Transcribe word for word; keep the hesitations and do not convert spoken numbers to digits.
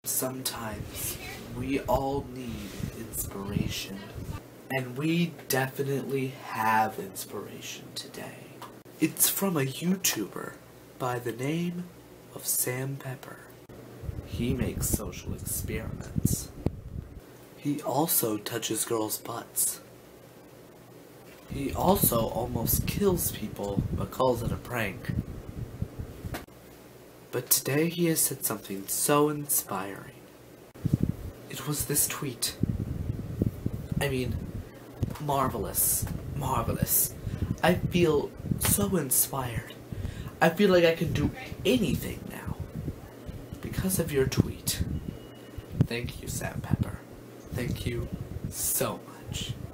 Sometimes we all need inspiration, and we definitely have inspiration today. It's from a YouTuber by the name of Sam Pepper. He makes social experiments. He also touches girls' butts. He also almost kills people but calls it a prank. But today he has said something so inspiring. It was this tweet. I mean, marvelous, marvelous. I feel so inspired. I feel like I can do anything now because of your tweet. Thank you, Sam Pepper. Thank you so much.